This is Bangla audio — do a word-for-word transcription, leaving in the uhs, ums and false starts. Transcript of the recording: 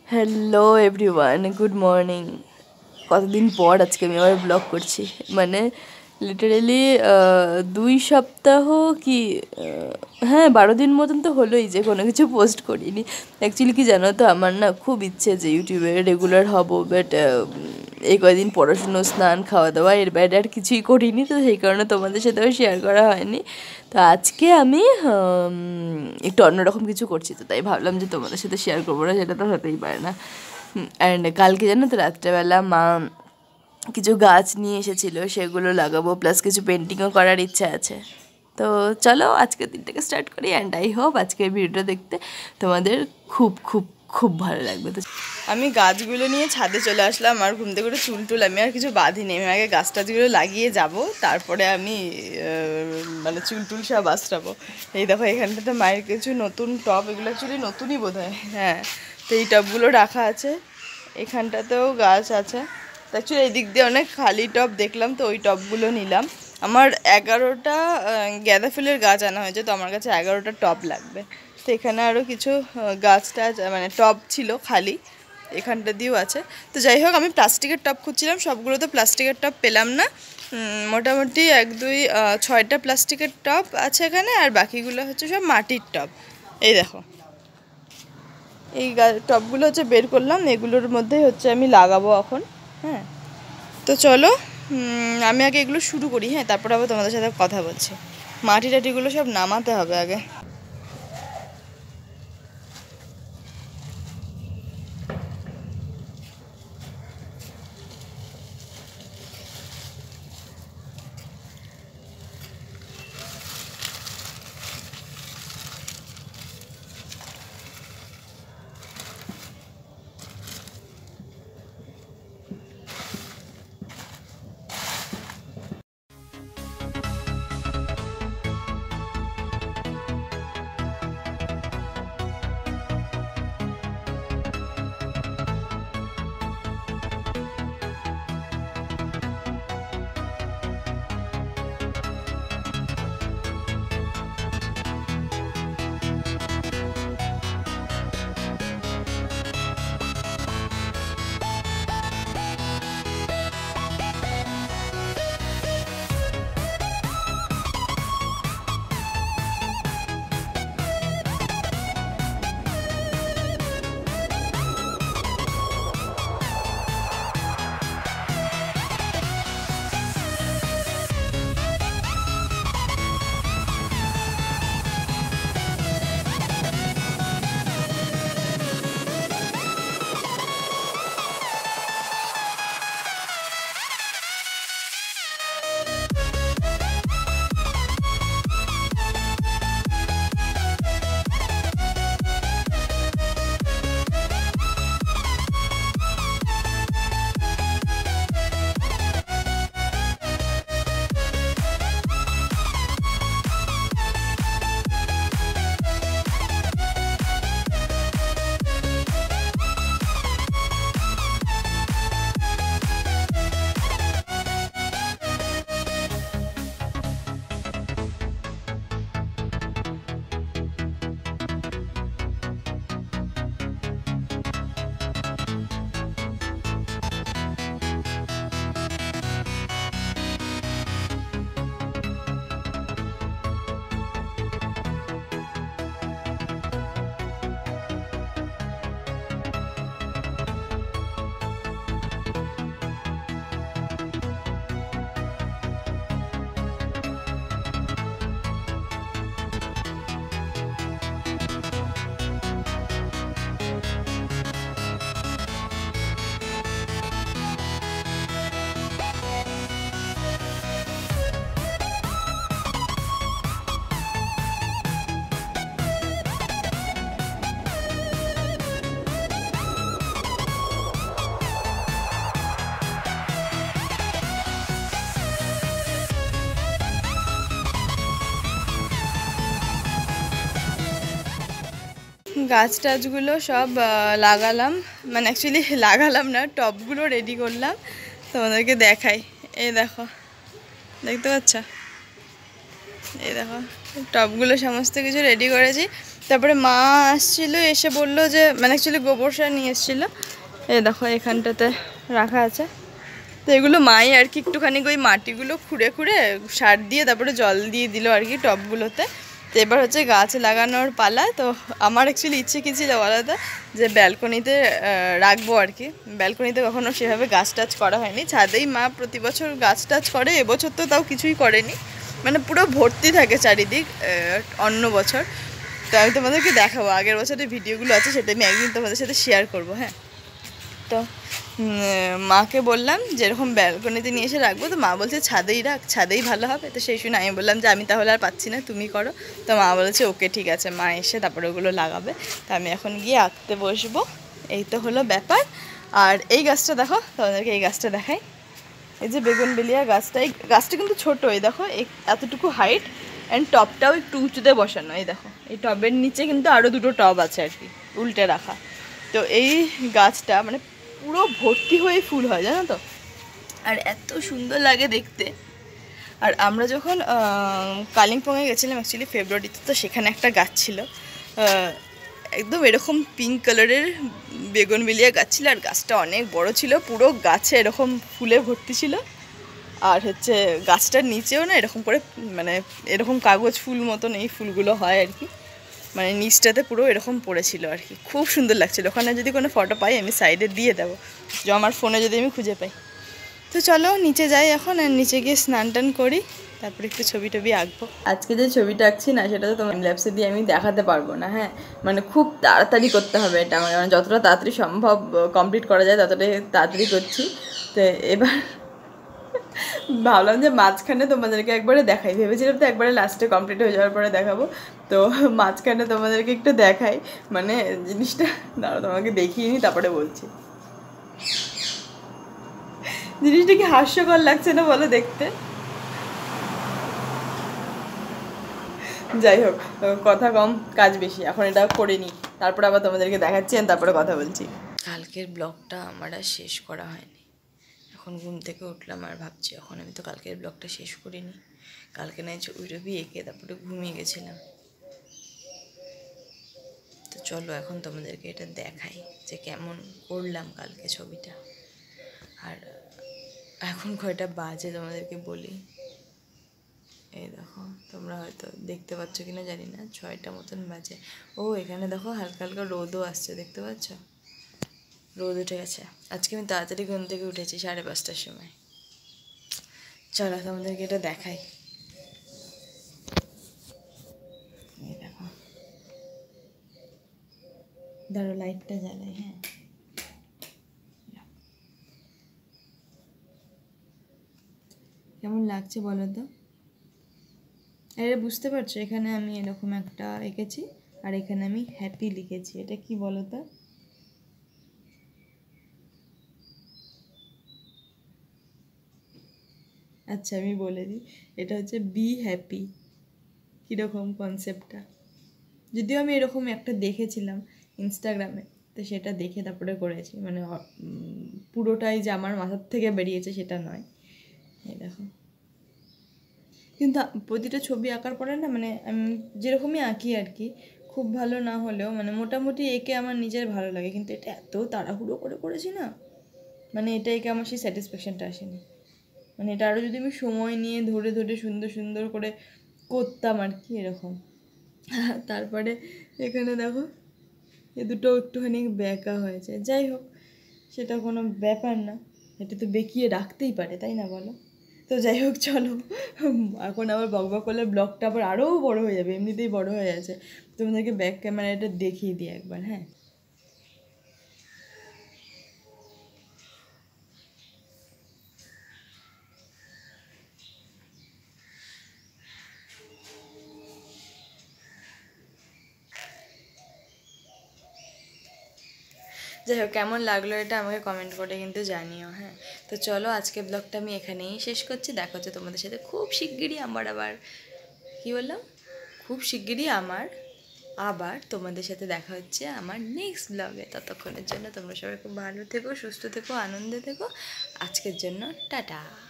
Hello everyone, good morning. কতদিন পর আজকে আমি আবার ব্লগ করছি, মানে লিটারেলি দুই সপ্তাহ কি হ্যাঁ বারো দিন মতন তো হলোই যে কোনো কিছু পোস্ট করিনি। অ্যাকচুয়ালি কি জানো তো, আমার না খুব ইচ্ছে যে ইউটিউবে রেগুলার হব, বাট এই কয়দিন পড়াশুনো, স্নান, খাওয়া দাওয়া, এর বাইরে আর কিছুই করিনি, তো সেই কারণে তোমাদের সাথেও শেয়ার করা হয়নি। তো আজকে আমি একটু অন্যরকম কিছু করছি, তো তাই ভাবলাম যে তোমাদের সাথে শেয়ার করবো না, সেটা তো হতেই পারে না। অ্যান্ড কালকে জানো তো রাত্রেবেলা মা কিছু গাছ নিয়ে এসেছিলো, সেগুলো লাগাবো, প্লাস কিছু পেন্টিংও করার ইচ্ছা আছে। তো চলো আজকের দিনটাকে স্টার্ট করি, অ্যান্ড আই হোপ আজকের ভিডিওটা দেখতে তোমাদের খুব খুব খুব ভালো লাগবে। তো আমি গাছগুলো নিয়ে ছাদে চলে আসলাম, আর ঘুম থেকে করে চুল টুল আমি আর কিছু বাঁধিনি, আমি আগে গাছ টাছগুলো লাগিয়ে যাব, তারপরে আমি মানে চুল টুল সব আশ্রাবো। এই দেখো এখানটাতে মায়ের কিছু নতুন টব, এগুলো অ্যাকচুয়ালি নতুনই বোধ হয়, হ্যাঁ। তো এই টবগুলো রাখা আছে, এখানটাতেও গাছ আছে। অ্যাকচুয়ালি এই দিক দিয়ে অনেক খালি টব দেখলাম, তো ওই টবগুলো নিলাম। আমার এগারোটা গাঁদা ফুলের গাছ আনা হয়েছে, তো আমার কাছে এগারোটা টব লাগবে। তো এখানে আরও কিছু গাছ টাছ মানে টব ছিল খালি, এখানটা দিয়েও আছে। তো যাই হোক, আমি প্লাস্টিকের টব খুঁজছিলাম, সবগুলো তো প্লাস্টিকের টব পেলাম না। মোটামুটি এক দুই ছয়টা প্লাস্টিকের টব আছে এখানে, আর বাকিগুলো হচ্ছে সব মাটির টব। এই দেখো এই টবগুলো হচ্ছে বের করলাম, এগুলোর মধ্যে হচ্ছে আমি লাগাবো এখন। হ্যাঁ, তো চলো আমি আগে এগুলো শুরু করি, হ্যাঁ, তারপরে আবার তোমাদের সাথে কথা বলছি। মাটি টাটিগুলো সব নামাতে হবে আগে। গাছ টাছগুলো সব লাগালাম, মানে অ্যাকচুয়ালি লাগালাম না, টবগুলো রেডি করলাম, তোমাদেরকে দেখাই। এই দেখো, দেখতে পাচ্ছ, এই দেখো টবগুলো সমস্ত কিছু রেডি করেছি। তারপরে মা আসছিল, এসে বললো যে মানে অ্যাকচুয়ালি গোবর সার নিয়ে এসেছিলো, এই দেখো এখানটাতে রাখা আছে। তো এগুলো মাই আর কি একটুখানি ওই মাটিগুলো খুঁড়ে খুঁড়ে সার দিয়ে তারপরে জল দিয়ে দিল আর কি টবগুলোতে। তো এবার হচ্ছে গাছ লাগানোর পালা। তো আমার অ্যাকচুয়ালি ইচ্ছে কী ছিল বলাটা, যে ব্যালকনিতে রাখবো আর কি। ব্যালকনিতে কখনো সেভাবে গাছ টাছ করা হয়নি, ছাদেই মা প্রতি বছর গাছ টাছ করে, এবছর তো তাও কিছুই করেনি, মানে পুরো ভর্তি থাকে চারিদিক অন্য বছর। তো আমি তোমাদেরকে দেখাবো, আগের বছরের ভিডিওগুলো আছে সেটা আমি একদিন তোমাদের সাথে শেয়ার করবো। হ্যাঁ, তো মাকে বললাম যেরকম ব্যালকনিতে নিয়ে এসে রাখবো, তো মা বলছে ছাদেই রাখ, ছাদেই ভালো হবে। তো সেই শুনে আমি বললাম যে আমি তাহলে আর পাচ্ছি না, তুমি করো। তো মা বলেছে ওকে ঠিক আছে, মা এসে তারপরে ওগুলো লাগাবে। তো আমি এখন গিয়ে আঁকতে বসবো, এই তো হলো ব্যাপার। আর এই গাছটা দেখো, তোমাদেরকে এই গাছটা দেখাই। এই যে বেগুনবেলিয়া গাছটা, এই গাছটা কিন্তু ছোটো, এই দেখো এতটুকু হাইট, অ্যান্ড টবটাও একটু উঁচুতে বসানো। এই দেখো এই টবের নিচে কিন্তু আরও দুটো টব আছে আর কি উল্টে রাখা। তো এই গাছটা মানে পুরো ভর্তি হয়ে ফুল হয়, জানো তো, আর এত সুন্দর লাগে দেখতে। আর আমরা যখন কালিম্পংয়ে গেছিলাম অ্যাকচুয়ালি ফেব্রুয়ারিতে, তো সেখানে একটা গাছ ছিল একদম এরকম পিঙ্ক কালারের বেগুনবেলিয়া গাছ ছিল, আর গাছটা অনেক বড় ছিল, পুরো গাছে এরকম ফুলে ভর্তি ছিল। আর হচ্ছে গাছটার নিচেও না এরকম করে মানে এরকম কাগজ ফুল মতন এই ফুলগুলো হয় আর কি, মানে নিচটাতে পুরো এরকম পড়েছিল আর কি, খুব সুন্দর লাগছিল। ওখানে যদি কোনো ফটো পাই আমি সাইডে দিয়ে দেবো, যে আমার ফোনে যদি আমি খুঁজে পাই। তো চলো নিচে যাই এখন, আর নিচে গিয়ে স্নান টান করি, তারপরে একটু ছবি টবি আঁকবো। আজকে যে ছবিটা আঁকছি না, সেটা তো তোমার ল্যাপসে দিয়ে আমি দেখাতে পারবো না। হ্যাঁ, মানে খুব তাড়াতাড়ি করতে হবে এটা আমার, মানে যতটা তাড়াতাড়ি সম্ভব কমপ্লিট করা যায় ততটাই তাড়াতাড়ি করছি। তো এবার ভাবলাম যে মাঝখানে তোমাদেরকে একবারে দেখাই, ভেবেছিলাম তো একবারে লাস্টে কমপ্লিট হয়ে যাওয়ার পরে দেখাবো, তো মাঝখানে তোমাদেরকে একটু দেখাই, মানে জিনিসটা দাঁড়াও তোমাকে দেখিয়ে নিই তারপরে বলছি। জিনিসটা কি হাস্যকর লাগছে না বলো দেখতে? যাই হোক, কথা কম কাজ বেশি, এখন এটা করে নিই, তারপরে আবার তোমাদেরকে দেখাচ্ছি, আর তারপরে কথা বলছি। কালকের ব্লগটা আমার আর শেষ করা হয়নি, এখন ঘুম থেকে উঠলাম আর ভাবছি এখন আমি তো কালকের ব্লগটা শেষ করিনি, কালকে না ছবি টবি এঁকে তারপরে ঘুমিয়ে গেছিলাম। তো চলো এখন তোমাদেরকে এটা দেখাই যে কেমন করলাম কালকে ছবিটা। আর এখন কয়টা বাজে তোমাদেরকে বলি, এই দেখো তোমরা হয়তো দেখতে পাচ্ছ কিনা জানি না, ছয়টা মতন বাজে। ও এখানে দেখো হালকা হালকা রোদও আসছে, দেখতে পাচ্ছ রোদ উঠে গেছে। আজকে আমি তাড়াতাড়ি ঘুম থেকে উঠেছি সাড়ে পাঁচটার সময়। চলো তোমাদেরকে এটা দেখাই, এই দেখো, ধরো লাইটটা জ্বালাই। হ্যাঁ, কেমন লাগছে বলো তো? এটা বুঝতে পারছো, এখানে আমি এরকম একটা এঁকেছি, আর এখানে আমি হ্যাপি লিখেছি, এটা কি বলো তো? আচ্ছা আমি বলে দিই, এটা হচ্ছে বি হ্যাপি। কীরকম কনসেপ্টটা? যদিও আমি এরকম একটা দেখেছিলাম ইনস্টাগ্রামে, তো সেটা দেখে তারপরে করেছি, মানে পুরোটাই যে আমার মাথার থেকে বেরিয়েছে সেটা নয়। এই দেখো, কিন্তু প্রতিটা ছবি আঁকার পরে না, মানে আমি যেরকমই আঁকি আর কি, খুব ভালো না হলেও মানে মোটামুটি এঁকে আমার নিজের ভালো লাগে, কিন্তু এটা এত তাড়াহুড়ো করে করেছি না, মানে এটা এঁকে আমার সেই স্যাটিসফ্যাকশানটা আসেনি। মানে এটা আরও যদি আমি সময় নিয়ে ধরে ধরে সুন্দর সুন্দর করে করতাম আর কি এরকম। তারপরে এখানে দেখো এ দুটো একটুখানি বেঁকা হয়েছে, যাই হোক সেটা কোনো ব্যাপার না, এটা তো বেঁকিয়ে রাখতেই পারে, তাই না বলো? তো যাই হোক চলো, এখন আবার বক বক করলে ব্লগটা আবার আরও বড়ো হয়ে যাবে, এমনিতেই বড়ো হয়ে আছে। তোমাদেরকে ব্যাক ক্যামেরাটা দেখিয়ে দিই একবার। হ্যাঁ, যাই হোক কেমন লাগলো এটা আমাকে কমেন্ট করে কিন্তু জানিও। হ্যাঁ, তো চলো আজকে ব্লগটা আমি এখানেই শেষ করছি, দেখা হচ্ছে তোমাদের সাথে খুব শিগগিরই আমার আবার, কী বললাম, খুব শিগগিরই আমার আবার তোমাদের সাথে দেখা হচ্ছে আমার নেক্সট ব্লগে। ততক্ষণের জন্য তোমরা সবাই খুব ভালো থেকো, সুস্থ থেকো, আনন্দে থেকো। আজকের জন্য টাটা।